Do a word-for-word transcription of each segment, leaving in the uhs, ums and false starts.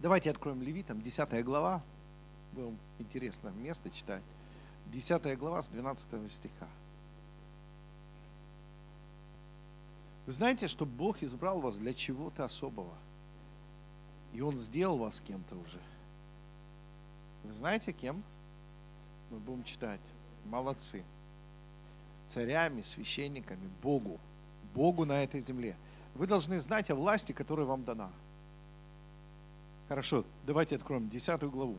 Давайте откроем Левитам, десятая глава. Будем интересно место читать. десятая глава с двенадцатого стиха. Вы знаете, что Бог избрал вас для чего-то особого. И Он сделал вас кем-то уже. Вы знаете, кем? Мы будем читать. Молодцы. Царями, священниками, Богу. Богу на этой земле. Вы должны знать о власти, которая вам дана. Хорошо, давайте откроем десятую главу.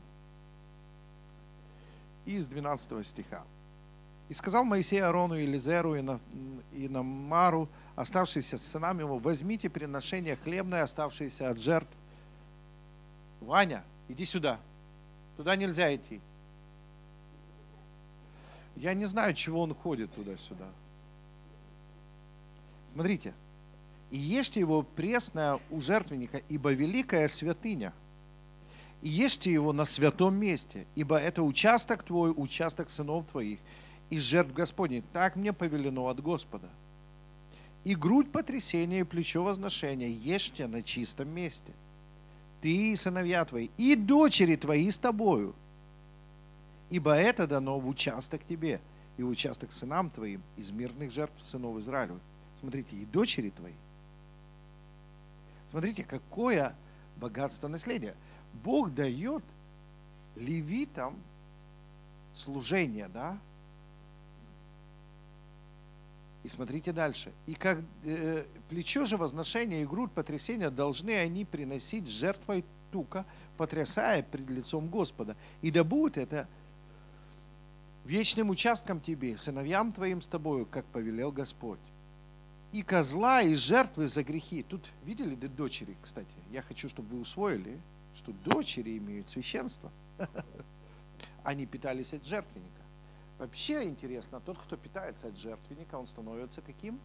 Из двенадцатого стиха. «И сказал Моисей Аарону, Елизеру и Намару, оставшиеся с сынами его, возьмите приношение хлебное, оставшееся от жертв». Ваня, иди сюда. Туда нельзя идти. Я не знаю, чего он ходит туда-сюда. Смотрите. «И ешьте его пресное у жертвенника, ибо великая святыня. И ешьте его на святом месте, ибо это участок твой, участок сынов твоих, из жертв Господней. Так мне повелено от Господа. И грудь потрясения и плечо возношения ешьте на чистом месте. Ты и сыновья твои, и дочери твои с тобою. Ибо это дано в участок тебе, и в участок сынам твоим из мирных жертв сынов Израилевых». Смотрите, и дочери твои. Смотрите, какое богатство наследия. Бог дает левитам служение, да? И смотрите дальше. «И как э, плечо же возношения и грудь потрясения должны они приносить жертвой тука, потрясая пред лицом Господа. И да будет это вечным участком тебе, сыновьям твоим с тобою, как повелел Господь. И козла, и жертвы за грехи». Тут видели дочери, кстати? Я хочу, чтобы вы усвоили, что дочери имеют священство. Они питались от жертвенника. Вообще интересно, тот, кто питается от жертвенника, он становится каким?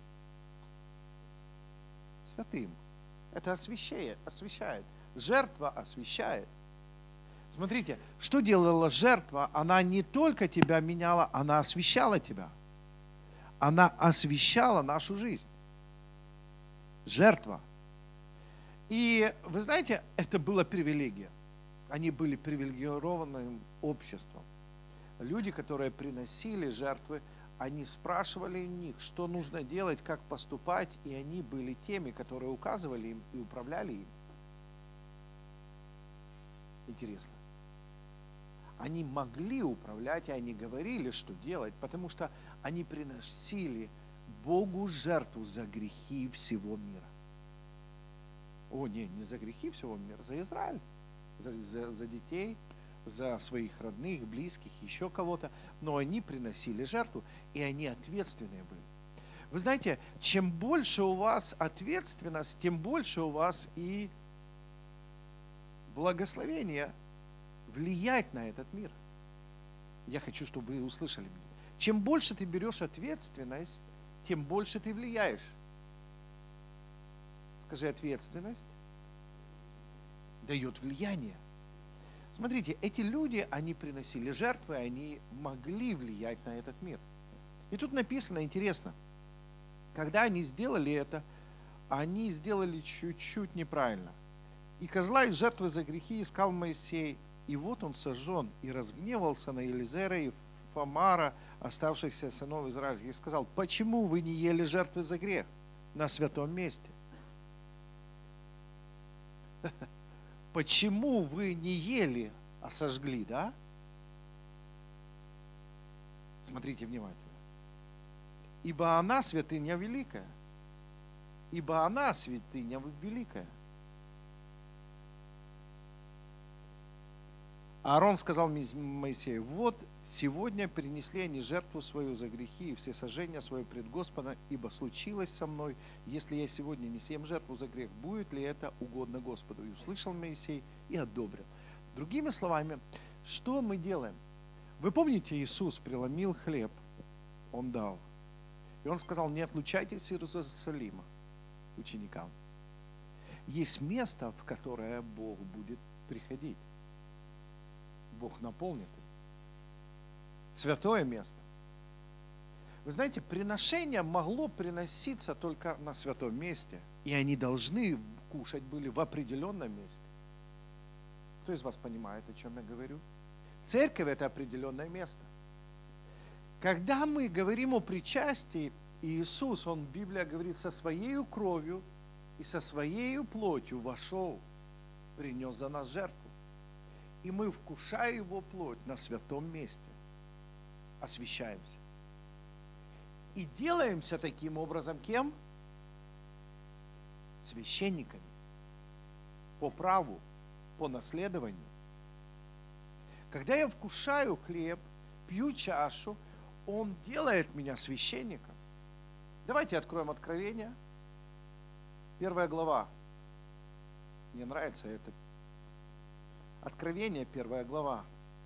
Святым. Это освящает, освящает. Жертва освящает. Смотрите, что делала жертва? Она не только тебя меняла, она освящала тебя. Она освящала нашу жизнь. Жертва. И вы знаете, это была привилегия. Они были привилегированным обществом. Люди, которые приносили жертвы, они спрашивали у них, что нужно делать, как поступать, и они были теми, которые указывали им и управляли им. Интересно. Они могли управлять, и они говорили, что делать, потому что они приносили Богу жертву за грехи всего мира. О, не, не за грехи всего мира, за Израиль, за, за, за детей, за своих родных, близких, еще кого-то. Но они приносили жертву, и они ответственные были. Вы знаете, чем больше у вас ответственность, тем больше у вас и благословение влиять на этот мир. Я хочу, чтобы вы услышали меня. Чем больше ты берешь ответственность, тем больше ты влияешь. Скажи, ответственность дает влияние. Смотрите, эти люди, они приносили жертвы, они могли влиять на этот мир. И тут написано, интересно, когда они сделали это, они сделали чуть-чуть неправильно. «И козла из жертвы за грехи искал Моисей, и вот он сожжен, и разгневался на Елизера и Фомара, оставшихся сынов Израиля, и сказал: почему вы не ели жертвы за грех на святом месте?» Почему вы не ели, а сожгли, да? Смотрите внимательно. «Ибо она святыня великая». Ибо она святыня великая. Аарон сказал Моисею: вот сегодня принесли они жертву свою за грехи и всесожжение свое пред Господом, ибо случилось со мной, если я сегодня не съем жертву за грех, будет ли это угодно Господу? И услышал Моисей и одобрил. Другими словами, что мы делаем? Вы помните, Иисус преломил хлеб, Он дал. И Он сказал: не отлучайтесь из Иерусалима ученикам. Есть место, в которое Бог будет приходить. Бог наполнит их. Святое место. Вы знаете, приношение могло приноситься только на святом месте. И они должны кушать были в определенном месте. Кто из вас понимает, о чем я говорю? Церковь – это определенное место. Когда мы говорим о причастии, Иисус, Он, Библия говорит, со Своей кровью и со Своей плотью вошел, принес за нас жертву. И мы, вкушая Его плоть на святом месте, освящаемся. И делаемся таким образом кем? Священниками. По праву, по наследованию. Когда я вкушаю хлеб, пью чашу, Он делает меня священником. Давайте откроем Откровение. Первая глава. Мне нравится это. Откровение, первая глава.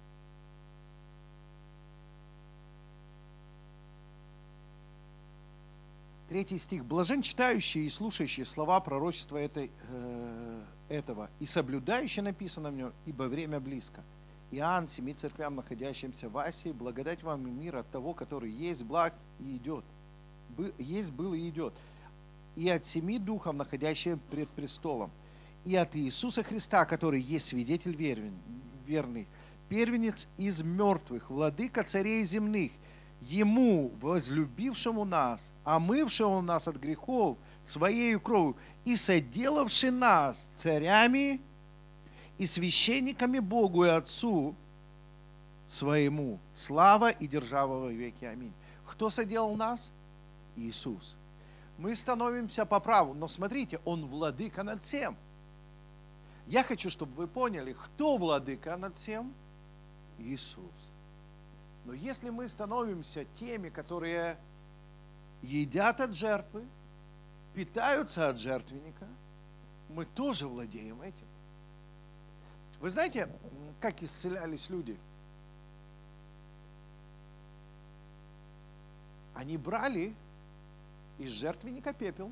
Третий стих. Блажен читающий и слушающий слова пророчества этой, э, этого, и соблюдающий написано в нем, ибо время близко. Иоанн, семи церквям, находящимся в Асии, благодать вам и мир от того, который есть, благ и идет. Бы, есть, был и идет. И от семи духов, находящихся пред престолом. И от Иисуса Христа, который есть свидетель верен, верный, первенец из мертвых, владыка царей земных, Ему, возлюбившему нас, омывшему нас от грехов Своею кровью и соделавший нас царями и священниками Богу и Отцу Своему, слава и держава во веки. Аминь. Кто соделал нас? Иисус. Мы становимся по праву, но смотрите, Он владыка над всем. Я хочу, чтобы вы поняли, кто владыка над всем? Иисус. Но если мы становимся теми, которые едят от жертвы, питаются от жертвенника, мы тоже владеем этим. Вы знаете, как исцелялись люди? Они брали из жертвенника пепел,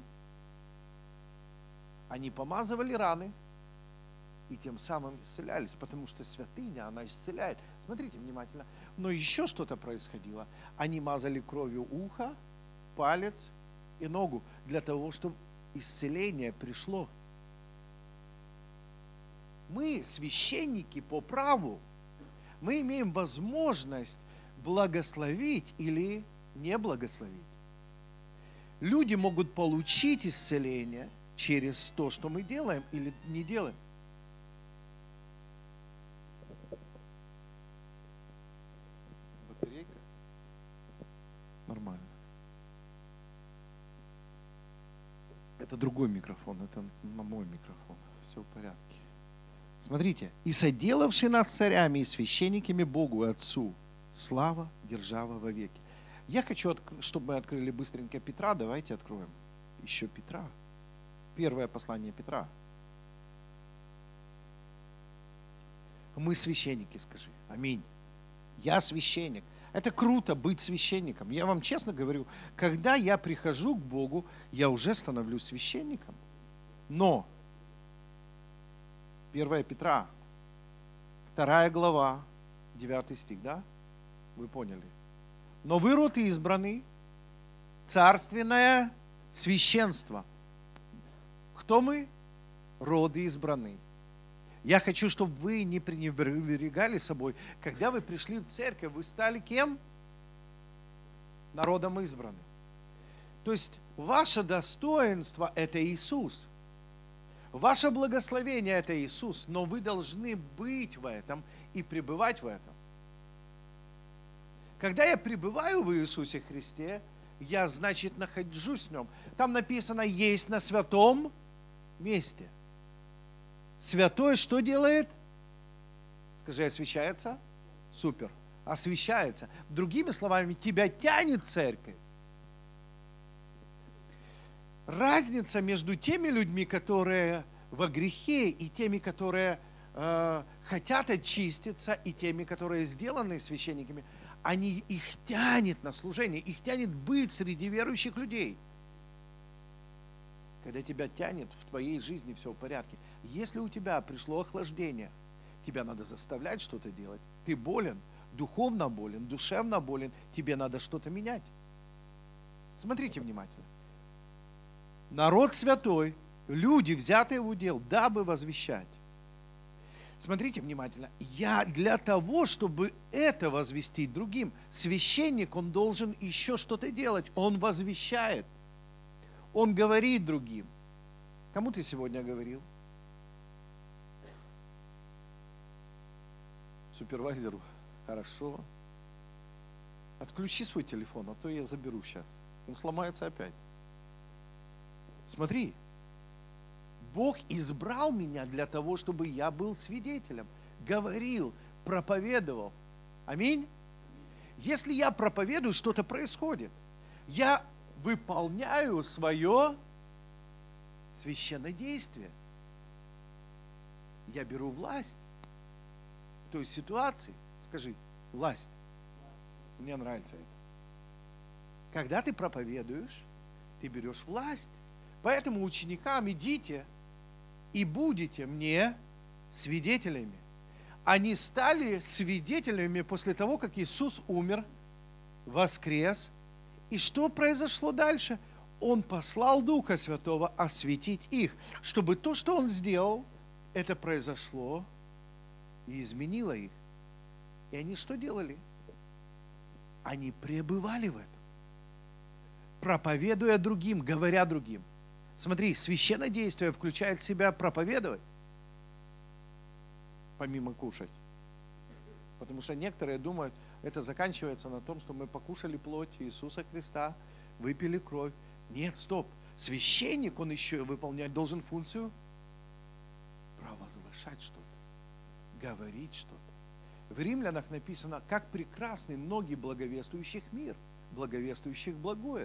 они помазывали раны, и тем самым исцелялись, потому что святыня, она исцеляет. Смотрите внимательно. Но еще что-то происходило. Они мазали кровью ухо, палец и ногу для того, чтобы исцеление пришло. Мы, священники по праву, мы имеем возможность благословить или не благословить. Люди могут получить исцеление через то, что мы делаем или не делаем. Батарейка? Нормально. Это другой микрофон, это на мой микрофон. Все в порядке. Смотрите. «И соделавший нас царями и священниками Богу и Отцу, слава, держава во веки». Я хочу, чтобы мы открыли быстренько Петра. Давайте откроем еще Петра. Первое послание Петра. Мы священники, скажи. Аминь. Я священник. Это круто быть священником. Я вам честно говорю, когда я прихожу к Богу, я уже становлюсь священником. Но первое Петра, вторая глава, девятый стих, да? Вы поняли. Но вы род избранный, царственное священство. Кто мы? Роды избранные. Я хочу, чтобы вы не пренебрегали собой. Когда вы пришли в церковь, вы стали кем? Народом избранным. То есть ваше достоинство – это Иисус. Ваше благословение – это Иисус. Но вы должны быть в этом и пребывать в этом. Когда я пребываю в Иисусе Христе, я, значит, нахожусь в Нем. Там написано «есть на святом месте». Святой что делает? Скажи, освящается? Супер. Освящается. Другими словами, тебя тянет церковь. Разница между теми людьми, которые во грехе, и теми, которые э, хотят очиститься, и теми, которые сделаны священниками, они, их тянет на служение, их тянет быть среди верующих людей. Когда тебя тянет, в твоей жизни все в порядке. Если у тебя пришло охлаждение, тебя надо заставлять что-то делать. Ты болен, духовно болен, душевно болен, тебе надо что-то менять. Смотрите внимательно. Народ святой, люди, взятые в удел, дабы возвещать. Смотрите внимательно. Я для того, чтобы это возвестить другим, священник, он должен еще что-то делать. Он возвещает. Он говорит другим. Кому ты сегодня говорил? Супервайзеру. Хорошо. Отключи свой телефон, а то я заберу сейчас. Он сломается опять. Смотри. Бог избрал меня для того, чтобы я был свидетелем, говорил, проповедовал. Аминь. Если я проповедую, что-то происходит. Я выполняю свое священное действие. Я беру власть в той ситуации. Скажи, власть. Мне нравится это. Когда ты проповедуешь, ты берешь власть. Поэтому ученикам идите и будете мне свидетелями. Они стали свидетелями после того, как Иисус умер, воскрес. И что произошло дальше? Он послал Духа Святого осветить их, чтобы то, что Он сделал, это произошло и изменило их. И они что делали? Они пребывали в этом, проповедуя другим, говоря другим. Смотри, священное действие включает в себя проповедовать, помимо кушать. Потому что некоторые думают, это заканчивается на том, что мы покушали плоть Иисуса Христа, выпили кровь. Нет, стоп. Священник, он еще выполнять должен функцию провозглашать что-то, говорить что-то. В Римлянах написано, как прекрасны ноги благовествующих мир, благовествующих благое.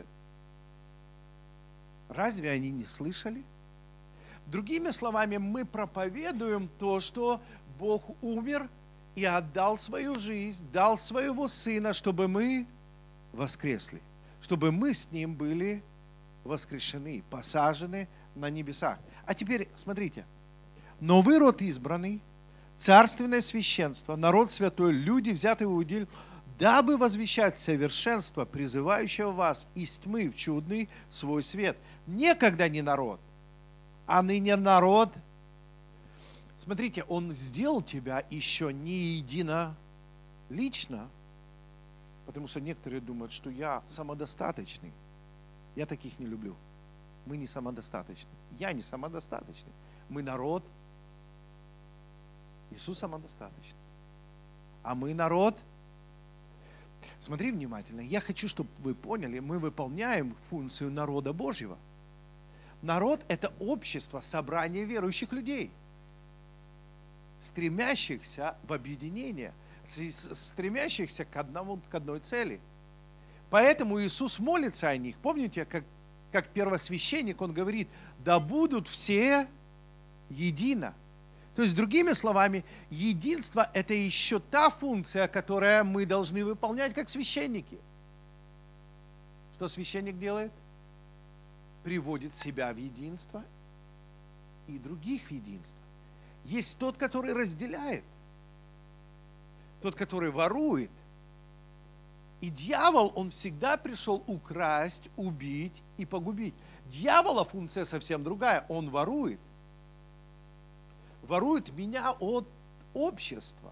Разве они не слышали? Другими словами, мы проповедуем то, что Бог умер и отдал свою жизнь, дал своего Сына, чтобы мы воскресли, чтобы мы с Ним были воскрешены, посажены на небесах. А теперь, смотрите, новый род избранный, царственное священство, народ святой, люди, взятые в удел, дабы возвещать совершенство, призывающего вас из тьмы в чудный свой свет. Некогда не народ, а ныне народ. Смотрите, Он сделал тебя еще не едино лично, потому что некоторые думают, что я самодостаточный. Я таких не люблю. Мы не самодостаточны. Я не самодостаточный. Мы народ. Иисус самодостаточный. А мы народ. Смотри внимательно. Я хочу, чтобы вы поняли, мы выполняем функцию народа Божьего. Народ – это общество, собрание верующих людей, стремящихся в объединение, стремящихся к, одному, к одной цели. Поэтому Иисус молится о них. Помните, как, как первосвященник, Он говорит, да будут все едино. То есть, другими словами, единство – это еще та функция, которую мы должны выполнять как священники. Что священник делает? Приводит себя в единство и других в единство. Есть тот, который разделяет, тот, который ворует. И дьявол, он всегда пришел украсть, убить и погубить. Дьявола функция совсем другая, он ворует. Ворует меня от общества.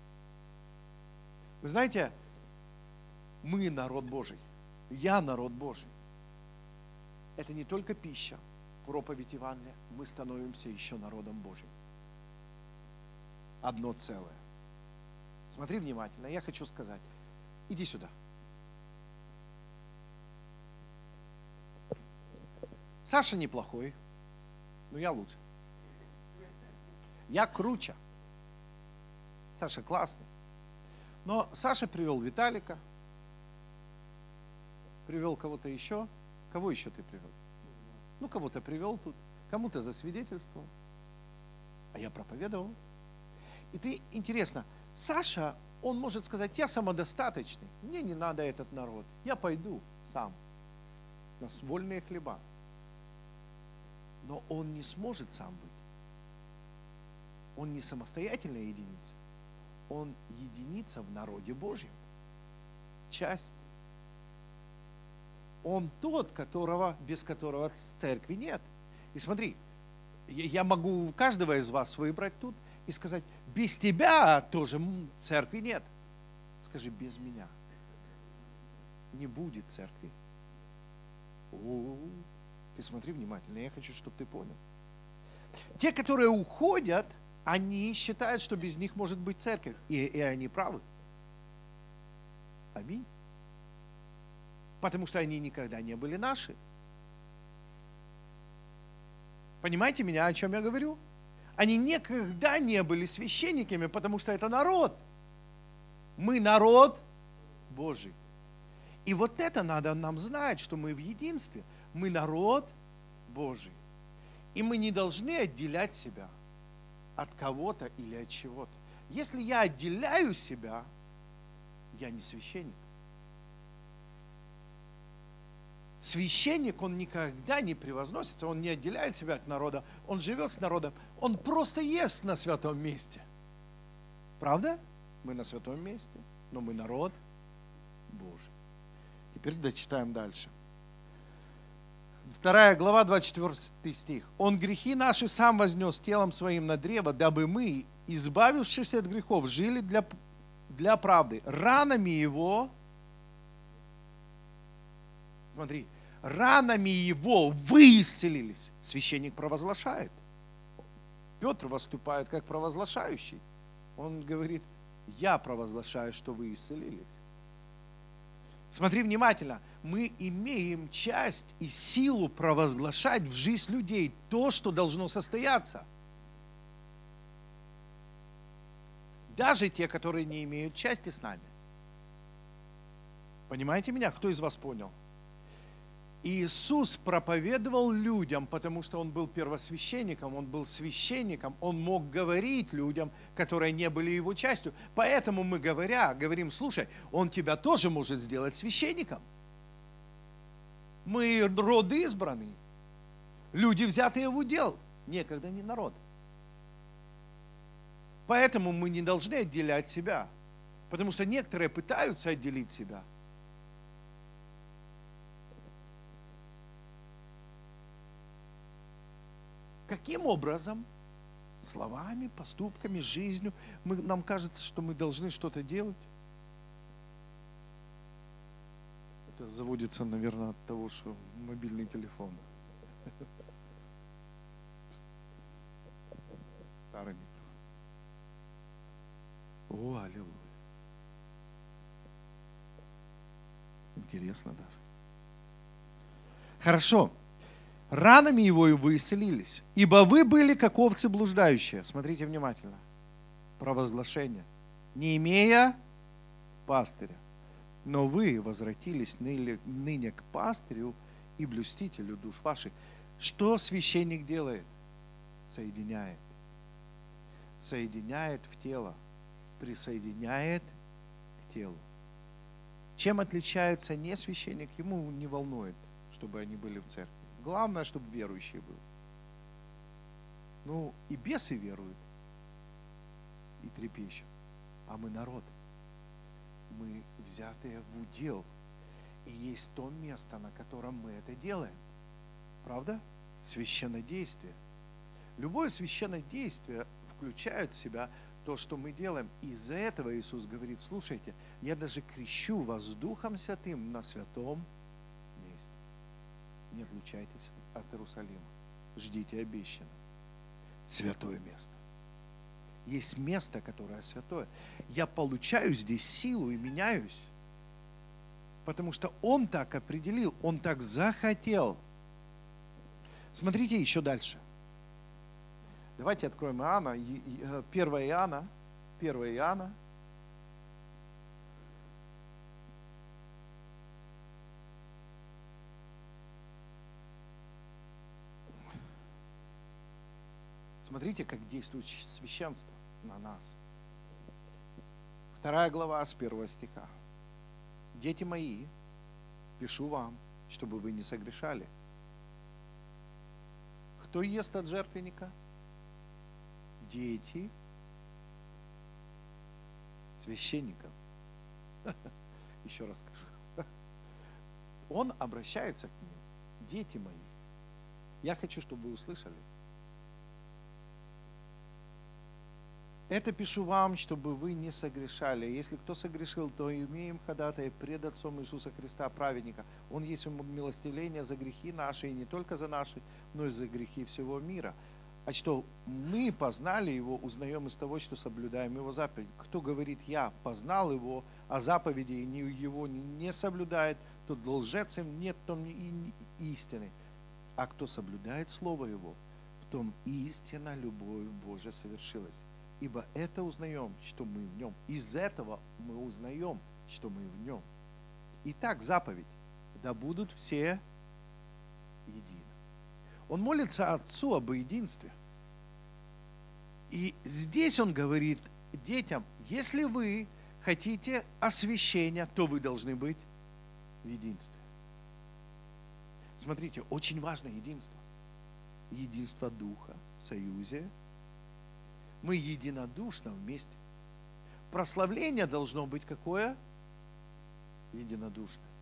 Вы знаете, мы народ Божий, я народ Божий. Это не только пища, проповедь Евангелия, мы становимся еще народом Божьим. Одно целое. Смотри внимательно, я хочу сказать, иди сюда. Саша неплохой, но я лучше. Я круче. Саша классный. Но Саша привел Виталика, привел кого-то еще. Кого еще ты привел? Ну, кого-то привел тут, кому-то засвидетельствовал. А я проповедовал. И ты, интересно, Саша, он может сказать, я самодостаточный, мне не надо этот народ, я пойду сам на вольные хлеба. Но он не сможет сам быть. Он не самостоятельная единица. Он единица в народе Божьем. Часть. Он тот, которого, без которого церкви нет. И смотри, я могу каждого из вас выбрать тут, и сказать, без тебя тоже церкви нет. Скажи, без меня не будет церкви. О, ты смотри внимательно, я хочу, чтобы ты понял. Те, которые уходят, они считают, что без них может быть церковь. И, и они правы. Аминь. Потому что они никогда не были наши. Понимаете меня, о чем я говорю? Они никогда не были священниками, потому что это народ. Мы народ Божий. И вот это надо нам знать, что мы в единстве. Мы народ Божий. И мы не должны отделять себя от кого-то или от чего-то. Если я отделяю себя, я не священник. Священник, он никогда не превозносится, он не отделяет себя от народа, он живет с народом, он просто ест на святом месте. Правда? Мы на святом месте, но мы народ Божий. Теперь дочитаем дальше. Вторая глава, двадцать четвёртый стих. «Он грехи наши сам вознес телом своим на древо, дабы мы, избавившись от грехов, жили для, для правды. Ранами его...» Смотри, ранами его вы исцелились. Священник провозглашает. Петр выступает как провозглашающий. Он говорит, я провозглашаю, что вы исцелились. Смотри внимательно. Мы имеем часть и силу провозглашать в жизнь людей то, что должно состояться. Даже те, которые не имеют части с нами. Понимаете меня? Кто из вас понял? Иисус проповедовал людям, потому что Он был первосвященником, Он был священником, Он мог говорить людям, которые не были Его частью. Поэтому мы, говоря, говорим, слушай, Он тебя тоже может сделать священником. Мы род избранный, люди, взятые в удел, некогда не народ. Поэтому мы не должны отделять себя, потому что некоторые пытаются отделить себя. Каким образом? Словами, поступками, жизнью. Мы, нам кажется, что мы должны что-то делать. Это заводится, наверное, от того, что мобильный телефон. Старый микрофон. О, аллилуйя. Интересно даже. Хорошо. Ранами его и вы исцелились, ибо вы были как овцы блуждающие. Смотрите внимательно. Провозглашение. Не имея пастыря. Но вы возвратились ныне, ныне к пастырю и блюстителю душ ваших. Что священник делает? Соединяет. Соединяет в тело. Присоединяет к телу. Чем отличается не священник? Ему не волнует, чтобы они были в церкви. Главное, чтобы верующий был. Ну, и бесы веруют, и трепещут. А мы народ. Мы взятые в удел. И есть то место, на котором мы это делаем. Правда? Священнодействие. Любое священнодействие включает в себя то, что мы делаем. Из-за этого Иисус говорит, слушайте, я даже крещу вас Духом Святым на святом. Не отлучайтесь от Иерусалима. Ждите обещанного. Святое место. Есть место, которое святое. Я получаю здесь силу и меняюсь. Потому что Он так определил, Он так захотел. Смотрите еще дальше. Давайте откроем Иоанна. первое Иоанна. первое Иоанна. Смотрите, как действует священство на нас. Вторая глава с первого стиха. Дети мои, пишу вам, чтобы вы не согрешали. Кто ест от жертвенника? Дети священников. Еще раз скажу. Он обращается к ним. Дети мои. Я хочу, чтобы вы услышали. Это пишу вам, чтобы вы не согрешали. Если кто согрешил, то имеем ходатай пред Отцом Иисуса Христа, праведника. Он есть умилостивление за грехи наши, и не только за наши, но и за грехи всего мира. А что мы познали Его, узнаем из того, что соблюдаем Его заповеди. Кто говорит, я познал Его, а заповеди Его не соблюдает, тот лжец, им нет в том и истины. А кто соблюдает Слово Его, в том истина, любовь Божия совершилась. Ибо это узнаем, что мы в Нем. Из этого мы узнаем, что мы в Нем. Итак, заповедь. Да будут все едины. Он молится Отцу об единстве. И здесь он говорит детям, если вы хотите освящения, то вы должны быть в единстве. Смотрите, очень важно единство. Единство Духа в союзе. Мы единодушно вместе. Прославление должно быть какое? Единодушное.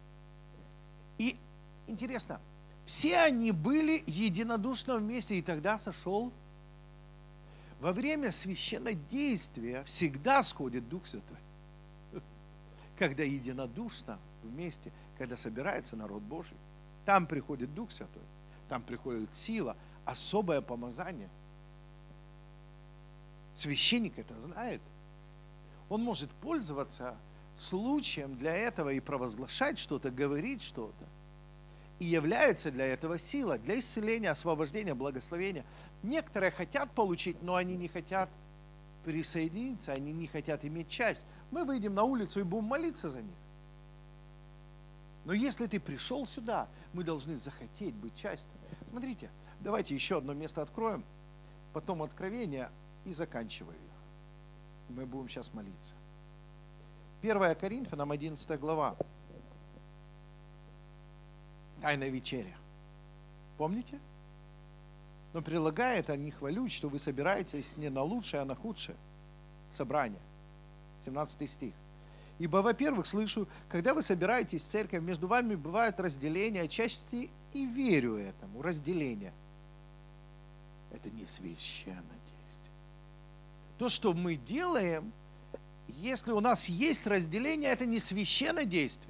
И интересно, все они были единодушно вместе, и тогда сошел. Во время священнодействия всегда сходит Дух Святой. Когда единодушно вместе, когда собирается народ Божий, там приходит Дух Святой, там приходит сила, особое помазание. Священник это знает. Он может пользоваться случаем для этого и провозглашать что-то, говорить что-то. И является для этого сила, для исцеления, освобождения, благословения. Некоторые хотят получить, но они не хотят присоединиться, они не хотят иметь часть. Мы выйдем на улицу и будем молиться за них. Но если ты пришел сюда, мы должны захотеть быть частью. Смотрите, давайте еще одно место откроем, потом Откровение и заканчиваю их. Мы будем сейчас молиться. первое Коринфянам, одиннадцатая глава. Тайная вечеря. Помните? Но прилагает, а не хвалють, что вы собираетесь не на лучшее, а на худшее собрание. семнадцатый стих. Ибо, во-первых, слышу, когда вы собираетесь в церковь, между вами бывает разделение отчасти, и верю этому. Разделение. Это не священное действие. То, что мы делаем, если у нас есть разделение, это не священное действие.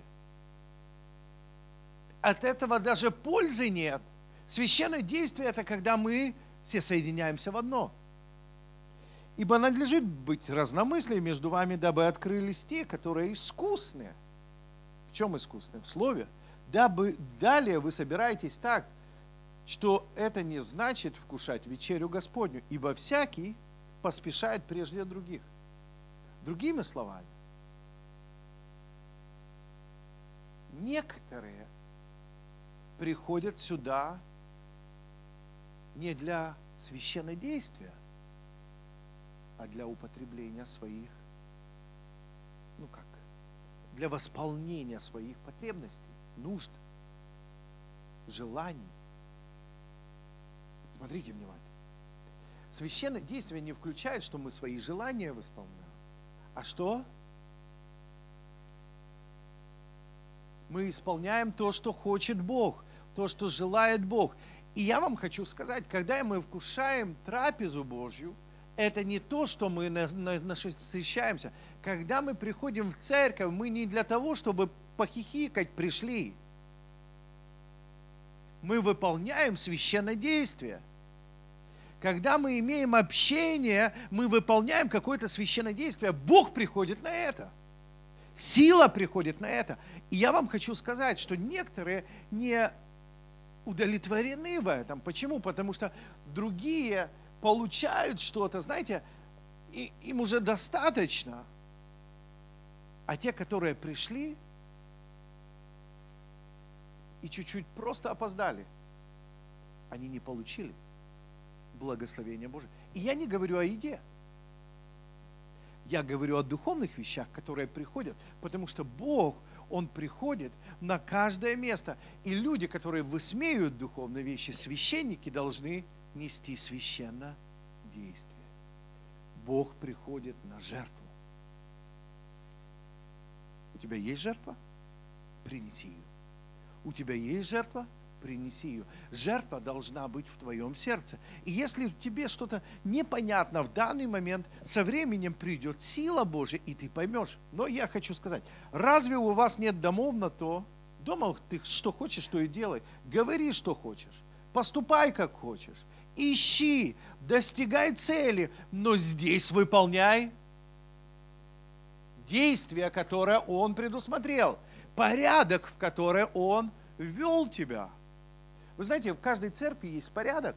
От этого даже пользы нет. Священное действие – это когда мы все соединяемся в одно. Ибо надлежит быть разномыслием между вами, дабы открылись те, которые искусны. В чем искусны? В слове. Дабы далее вы собираетесь так, что это не значит вкушать вечерю Господню, ибо всякий поспешает прежде других. Другими словами, некоторые приходят сюда не для священнодействия, а для употребления своих, ну как, для восполнения своих потребностей, нужд, желаний. Смотрите внимательно. Священное действие не включает, что мы свои желания восполняем. А что? Мы исполняем то, что хочет Бог, то, что желает Бог. И я вам хочу сказать, когда мы вкушаем трапезу Божью, это не то, что мы насыщаемся. Когда мы приходим в церковь, мы не для того, чтобы похихикать пришли. Мы выполняем священное действие. Когда мы имеем общение, мы выполняем какое-то священное действие. Бог приходит на это. Сила приходит на это. И я вам хочу сказать, что некоторые не удовлетворены в этом. Почему? Потому что другие получают что-то, знаете, и, им уже достаточно. А те, которые пришли и чуть-чуть просто опоздали, они не получили благословения Божие. И я не говорю о еде. Я говорю о духовных вещах, которые приходят, потому что Бог, Он приходит на каждое место. И люди, которые высмеют духовные вещи, священники должны нести священное действие. Бог приходит на жертву. У тебя есть жертва? Принеси ее. У тебя есть жертва? принеси ее. Жертва должна быть в твоем сердце. И если тебе что-то непонятно в данный момент, со временем придет сила Божья, и ты поймешь. Но я хочу сказать, разве у вас нет домов на то? Дома ты что хочешь, то и делай. Говори, что хочешь. Поступай, как хочешь. Ищи, достигай цели, но здесь выполняй действия, которые Он предусмотрел, порядок, в который Он ввел тебя. Вы знаете, в каждой церкви есть порядок,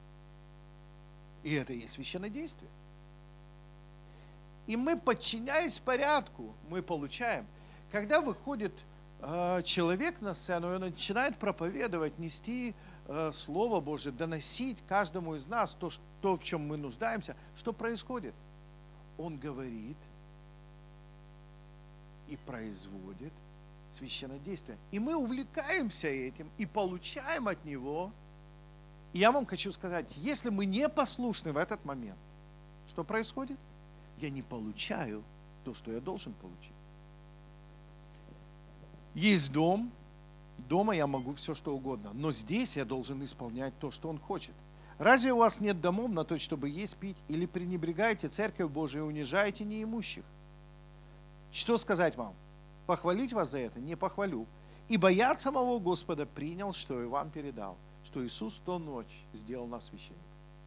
и это и есть священное действие. И мы, подчиняясь порядку, мы получаем. Когда выходит э, человек на сцену, и он начинает проповедовать, нести э, Слово Божие, доносить каждому из нас то, что, в чем мы нуждаемся, что происходит? Он говорит и производит священное действие. И мы увлекаемся этим и получаем от него. И я вам хочу сказать, если мы не послушны в этот момент, что происходит? Я не получаю то, что я должен получить. Есть дом, дома я могу все, что угодно, но здесь я должен исполнять то, что Он хочет. Разве у вас нет домов на то, чтобы есть, пить, или пренебрегаете Церковь Божию и унижаете неимущих? Что сказать вам? Похвалить вас за это? Не похвалю. Ибо я от самого Господа принял, что и вам передал, что Иисус в ту ночь сделал нас священниками.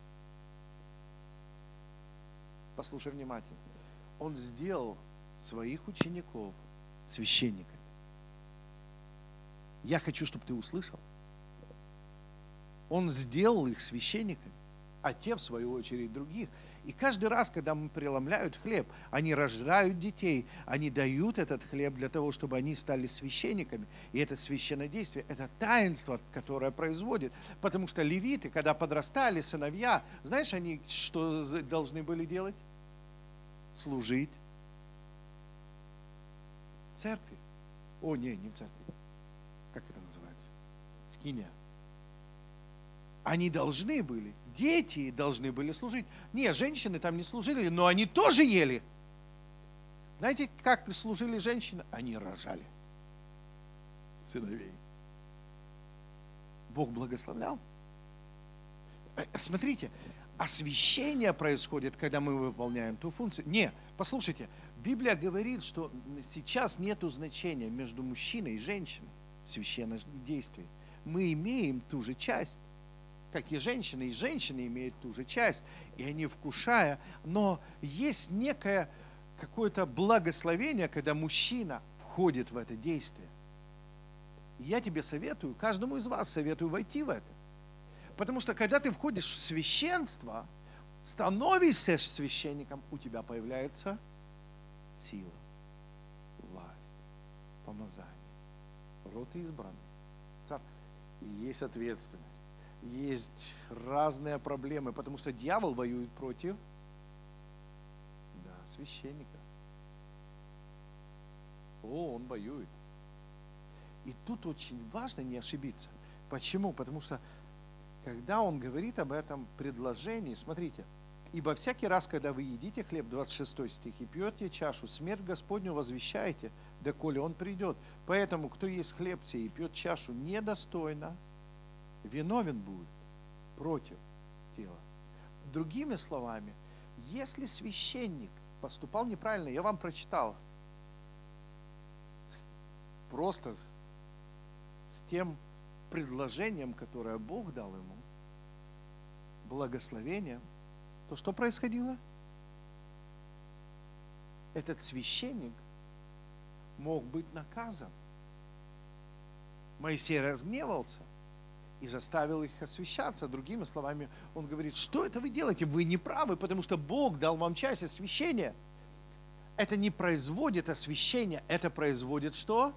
Послушай внимательно. Он сделал своих учеников священниками. Я хочу, чтобы ты услышал. Он сделал их священниками, а те, в свою очередь, других. И каждый раз, когда мы преломляют хлеб, они рождают детей, они дают этот хлеб для того, чтобы они стали священниками. И это священное действие, это таинство, которое производит. Потому что левиты, когда подрастали, сыновья, знаешь, они что должны были делать? Служить в церкви. О, не, не в церкви. Как это называется? Скиния. Они должны были, дети должны были служить. Не, женщины там не служили, но они тоже ели. Знаете, как служили женщины? Они рожали сыновей. Бог благословлял. Смотрите, освящение происходит, когда мы выполняем ту функцию. Не, послушайте, Библия говорит, что сейчас нету значения между мужчиной и женщиной в священном действии. Мы имеем ту же часть, как и женщины, и женщины имеют ту же часть, и они вкушая, но есть некое какое-то благословение, когда мужчина входит в это действие. Я тебе советую, каждому из вас советую войти в это. Потому что когда ты входишь в священство, становишься священником, у тебя появляется сила, власть, помазание, род избранный, царь. И есть ответственность. Есть разные проблемы, потому что дьявол воюет против да, священника. О, он воюет. И тут очень важно не ошибиться. Почему? Потому что когда он говорит об этом предложении, смотрите, ибо всякий раз, когда вы едите хлеб, двадцать шестой стих, и пьете чашу, смерть Господню возвещаете, доколе он придет. Поэтому, кто ест хлеб сей и пьет чашу недостойно, виновен будет против тела. Другими словами, если священник поступал неправильно, я вам прочитал, просто с тем предложением, которое Бог дал ему, благословением, то что происходило? Этот священник мог быть наказан. Моисей разгневался и заставил их освящаться. Другими словами, он говорит, что это вы делаете? Вы не правы, потому что Бог дал вам часть освящения. Это не производит освящение, это производит что?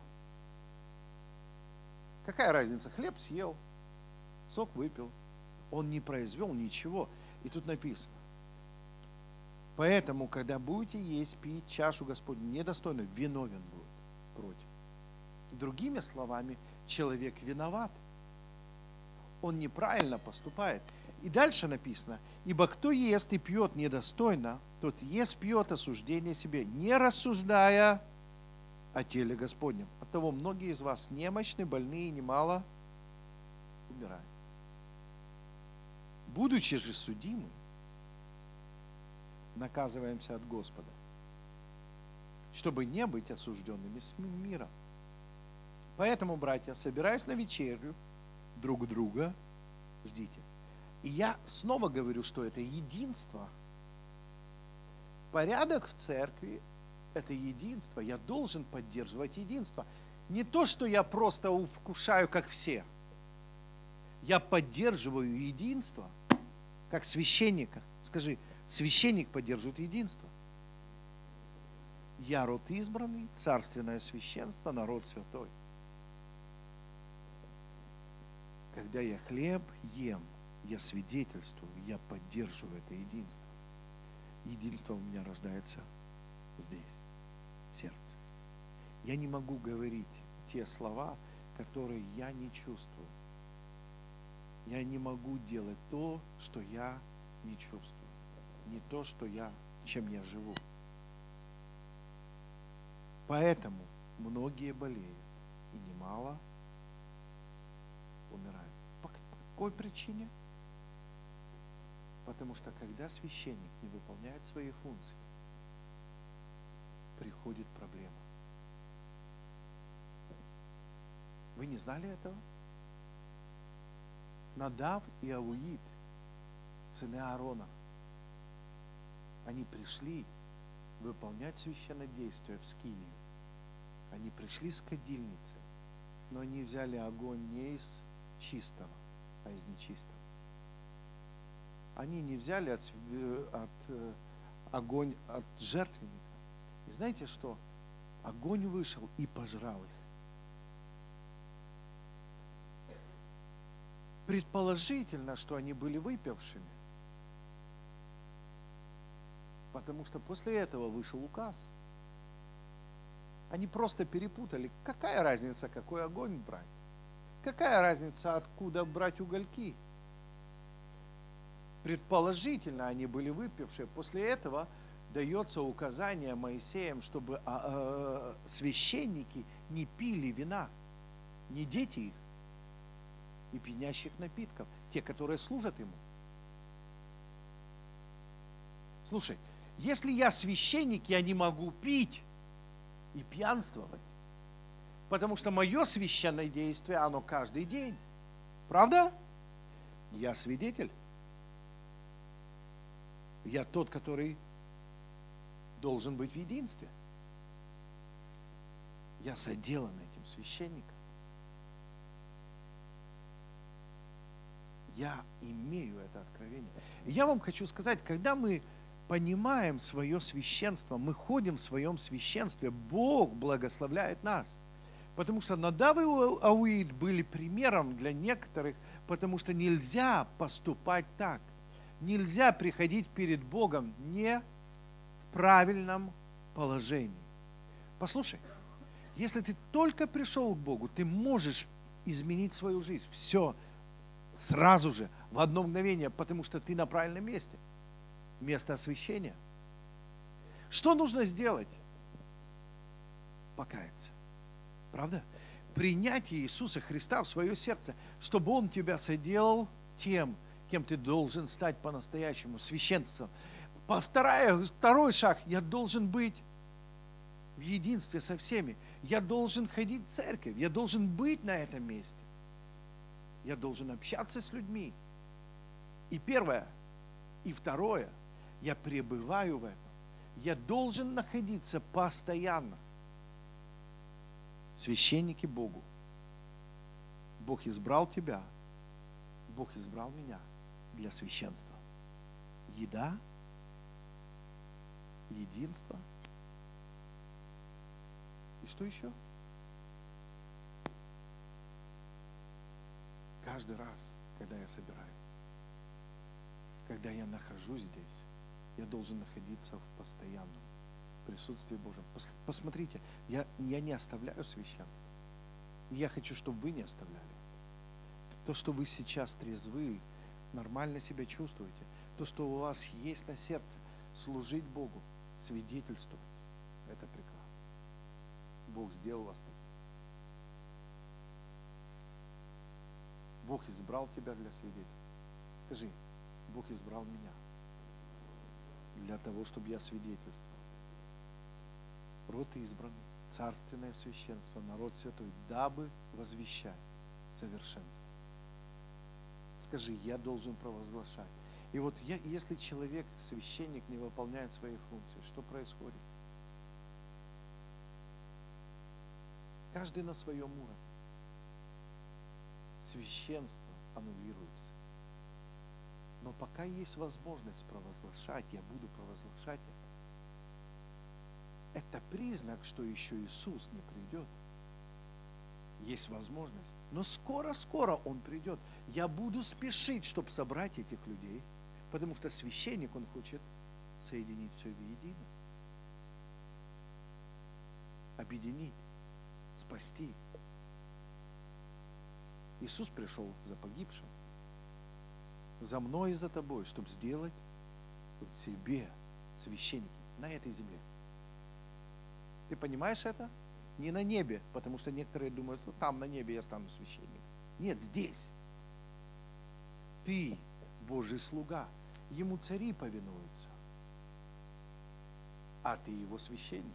Какая разница? Хлеб съел, сок выпил. Он не произвел ничего. И тут написано. Поэтому, когда будете есть, пить чашу Господню недостойно, виновен будет против. Другими словами, человек виноват. Он неправильно поступает. И дальше написано, ибо кто ест и пьет недостойно, тот ест, пьет осуждение себе, не рассуждая о теле Господнем. Оттого многие из вас немощны, больные, немало умирать. Будучи же судимы, наказываемся от Господа, чтобы не быть осужденными с миром. Поэтому, братья, собираясь на вечерю друг друга, ждите. И я снова говорю, что это единство. Порядок в церкви – это единство. Я должен поддерживать единство. Не то, что я просто вкушаю, как все. Я поддерживаю единство, как священника. Скажи, священник поддерживает единство. Я род избранный, царственное священство, народ святой. Когда я хлеб ем, я свидетельствую, я поддерживаю это единство. Единство у меня рождается здесь, в сердце. Я не могу говорить те слова, которые я не чувствую. Я не могу делать то, что я не чувствую. Не то, что я, чем я живу. Поэтому многие болеют, и немало умирают. По какой причине? Потому что когда священник не выполняет свои функции, приходит проблема. Вы не знали этого? Надав и Авуид, сыны Аарона, они пришли выполнять священнодействие в Скинию. Они пришли с кадильницей, но они взяли огонь не из чистого, а из нечистого. Они не взяли от, от, э, огонь от жертвенника. И знаете что? Огонь вышел и пожрал их. Предположительно, что они были выпившими. Потому что после этого вышел указ. Они просто перепутали. Какая разница, какой огонь брать? Какая разница, откуда брать угольки? Предположительно, они были выпившие. После этого дается указание Моисеем, чтобы а, а, священники не пили вина, не дети их, и пьянящих напитков, те, которые служат ему. Слушай, если я священник, я не могу пить и пьянствовать, потому что мое священное действие, оно каждый день. Правда? Я свидетель. Я тот, который должен быть в единстве. Я соделан этим священником. Я имею это откровение. И я вам хочу сказать, когда мы понимаем свое священство, мы ходим в своем священстве, Бог благословляет нас. Потому что Надав и Авуид были примером для некоторых, потому что нельзя поступать так. Нельзя приходить перед Богом не в правильном положении. Послушай, если ты только пришел к Богу, ты можешь изменить свою жизнь. Все. Сразу же, в одно мгновение, потому что ты на правильном месте. Место освящения. Что нужно сделать? Покаяться. Правда? Принять Иисуса Христа в свое сердце, чтобы Он тебя соделал тем, кем ты должен стать по-настоящему, священством. Вторая, второй шаг. Я должен быть в единстве со всеми. Я должен ходить в церковь. Я должен быть на этом месте. Я должен общаться с людьми. И первое, и второе, я пребываю в этом. Я должен находиться постоянно. Священники Богу. Бог избрал тебя, Бог избрал меня для священства. Еда, единство. И что еще? Каждый раз, когда я собираю, когда я нахожусь здесь, я должен находиться в постоянном присутствии Божьем. Посмотрите, я, я не оставляю священство. Я хочу, чтобы вы не оставляли. То, что вы сейчас трезвы, нормально себя чувствуете, то, что у вас есть на сердце, служить Богу, свидетельствовать, это прекрасно. Бог сделал вас таким. Бог избрал тебя для свидетельства. Скажи, Бог избрал меня для того, чтобы я свидетельствовал. Род избранный, царственное священство, народ святой, дабы возвещать совершенство. Скажи, я должен провозглашать. И вот я, если человек, священник, не выполняет свои функции, что происходит? Каждый на своем уровне. Священство аннулируется. Но пока есть возможность провозглашать, я буду провозглашать это. Это признак, что еще Иисус не придет. Есть возможность. Но скоро-скоро Он придет. Я буду спешить, чтобы собрать этих людей, потому что священник, он хочет соединить все воедино. Объединить, спасти. Иисус пришел за погибшим, за мной и за тобой, чтобы сделать себе священники на этой земле. Ты понимаешь это? Не на небе, потому что некоторые думают, ну там на небе я стану священником. Нет, здесь. Ты Божий слуга, Ему цари повинуются, а ты Его священник.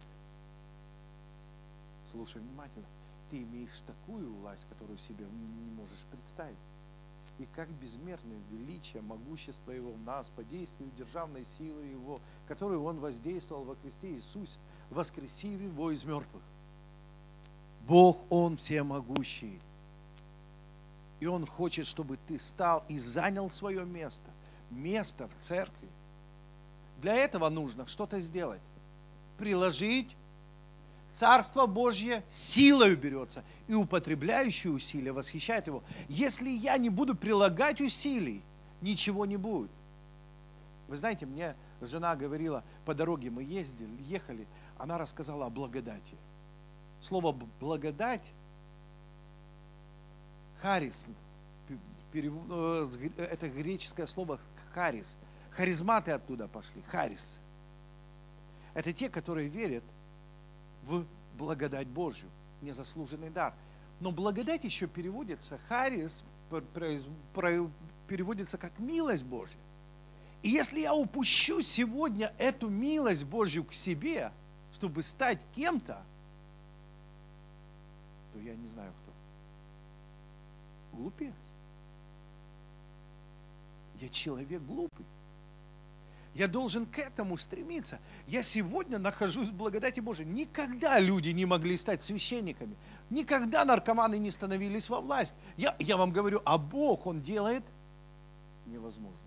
Слушай внимательно. Ты имеешь такую власть, которую себе не можешь представить. И как безмерное величие, могущество Его в нас, по действию державной силы Его, которую Он воздействовал во Христе Иисусе, воскресив Его из мертвых. Бог, Он всемогущий. И Он хочет, чтобы ты стал и занял свое место. Место в церкви. Для этого нужно что-то сделать. Приложить. Царство Божье силою берется, и употребляющий усилия восхищает его. Если я не буду прилагать усилий, ничего не будет. Вы знаете, мне жена говорила, по дороге мы ездили, ехали, она рассказала о благодати. Слово благодать, харис, это греческое слово харис. Харизматы оттуда пошли, харис. Это те, которые верят в благодать Божью, незаслуженный дар. Но благодать еще переводится, харис переводится как милость Божья. И если я упущу сегодня эту милость Божью к себе, чтобы стать кем-то, то я не знаю кто. Глупец. Я человек глупый. Я должен к этому стремиться. Я сегодня нахожусь в благодати Божией. Никогда люди не могли стать священниками. Никогда наркоманы не становились во власть. Я, я вам говорю, а Бог, Он делает невозможно.